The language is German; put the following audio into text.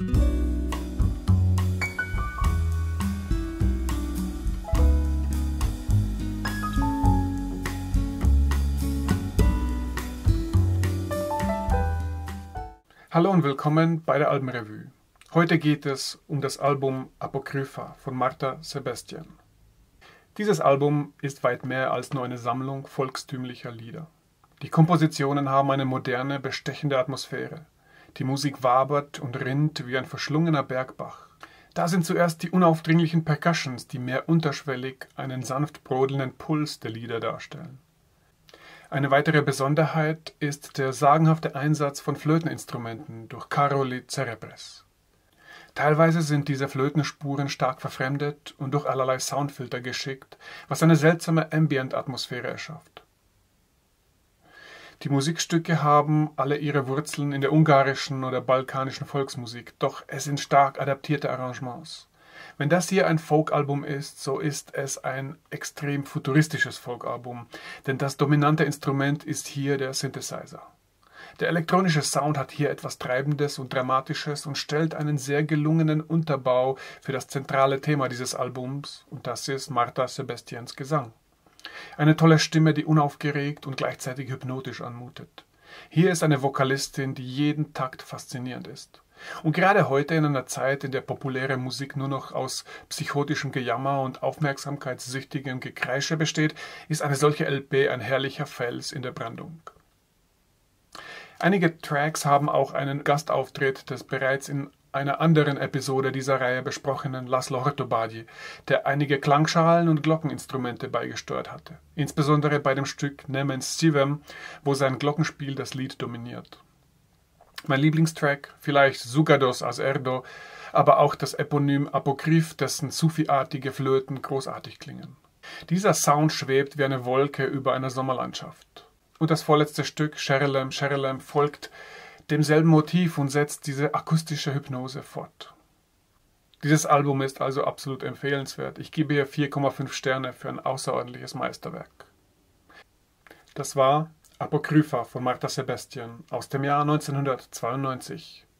Hallo und willkommen bei der Albenrevue. Heute geht es um das Album Apokrypha von Martha Sebastian. Dieses Album ist weit mehr als nur eine Sammlung volkstümlicher Lieder. Die Kompositionen haben eine moderne, bestechende Atmosphäre. Die Musik wabert und rinnt wie ein verschlungener Bergbach. Da sind zuerst die unaufdringlichen Percussions, die mehr unterschwellig einen sanft brodelnden Puls der Lieder darstellen. Eine weitere Besonderheit ist der sagenhafte Einsatz von Flöteninstrumenten durch Karoli Cerebres. Teilweise sind diese Flötenspuren stark verfremdet und durch allerlei Soundfilter geschickt, was eine seltsame Ambient-Atmosphäre erschafft. Die Musikstücke haben alle ihre Wurzeln in der ungarischen oder balkanischen Volksmusik, doch es sind stark adaptierte Arrangements. Wenn das hier ein Folkalbum ist, so ist es ein extrem futuristisches Folkalbum, denn das dominante Instrument ist hier der Synthesizer. Der elektronische Sound hat hier etwas Treibendes und Dramatisches und stellt einen sehr gelungenen Unterbau für das zentrale Thema dieses Albums, und das ist Martha Sebastians Gesang. Eine tolle Stimme, die unaufgeregt und gleichzeitig hypnotisch anmutet. Hier ist eine Vokalistin, die jeden Takt faszinierend ist. Und gerade heute in einer Zeit, in der populäre Musik nur noch aus psychotischem Gejammer und aufmerksamkeitssüchtigem Gekreische besteht, ist eine solche LP ein herrlicher Fels in der Brandung. Einige Tracks haben auch einen Gastauftritt des bereits in einer anderen Episode dieser Reihe besprochenen Laszlo Hrtobadi, der einige Klangschalen und Glockeninstrumente beigesteuert hatte, insbesondere bei dem Stück Nemen Szívem, wo sein Glockenspiel das Lied dominiert. Mein Lieblingstrack, vielleicht Zugados az Erdo, aber auch das Eponym Apokryph, dessen Sufi-artige Flöten großartig klingen. Dieser Sound schwebt wie eine Wolke über einer Sommerlandschaft. Und das vorletzte Stück, Sherelem, Sherelem, folgt demselben Motiv und setzt diese akustische Hypnose fort. Dieses Album ist also absolut empfehlenswert. Ich gebe hier 4,5 Sterne für ein außerordentliches Meisterwerk. Das war Apokrypha von Martha Sebastian aus dem Jahr 1992.